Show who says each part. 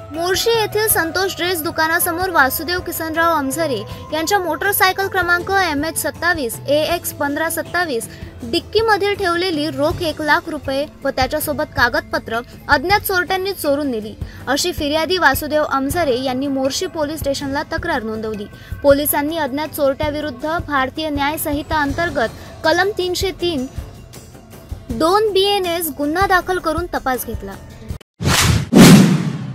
Speaker 1: मोर्शी येथील संतोष ड्रेस दुकानासमोर वासुदेव किसनराव अमझरे यांच्या मोटरसायकल क्रमांक MH27 AX 1527 डिक्कीमधील ठेवलेली रोख 1 लाख रुपये व त्याच्यासोबत कागदपत्र अज्ञात चोरट्यांनी चोरून नेली अशी फिर्यादी वासुदेव अमझरे यांनी मोर्शी पोलीस स्टेशनला तक्रार नोंदवली। पोलिसांनी अज्ञात चोरट्याविरुद्ध भारतीय न्याय संहिता अंतर्गत कलम 303 2 BNS गुन्हा दाखल करून तपास घेतला।